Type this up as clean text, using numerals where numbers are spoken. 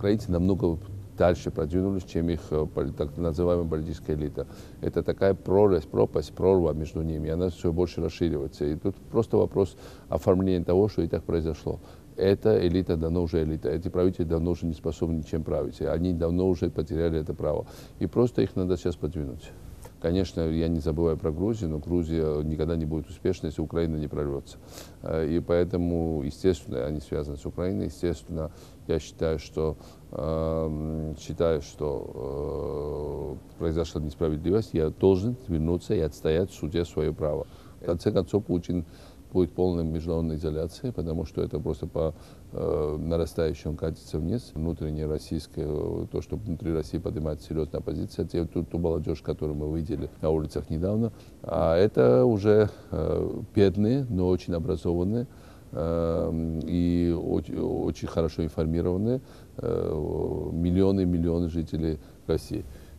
украинцы намного дальше продвинулись, чем их так называемая политическая элита. Это такая пропасть, прорва между ними, и она все больше расширивается. И тут просто вопрос оформления того, что и так произошло. Эта элита давно уже элита, эти правители давно уже не способны ничем править, они давно уже потеряли это право. И просто их надо сейчас подвинуть. Конечно, я не забываю про Грузию, но Грузия никогда не будет успешной, если Украина не прорвется. И поэтому, естественно, они связаны с Украиной. Естественно, я считаю, что произошла несправедливость. Я должен вернуться и отстоять в суде свое право. В конце концов, Путин будет полной международной изоляции, потому что это просто по нарастающему катится вниз. Внутреннее российское, то, что внутри России поднимается серьезная оппозиция, ту молодежь, которую мы видели на улицах недавно, а это уже бедные, но очень образованные и очень хорошо информированные миллионы жителей России.